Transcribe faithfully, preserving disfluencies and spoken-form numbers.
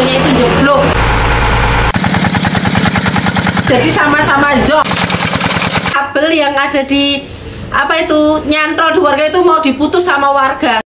cowoknya itu jomblo. Jadi sama-sama jok. Kabel yang ada di apa itu nyantol di warga itu mau diputus sama warga.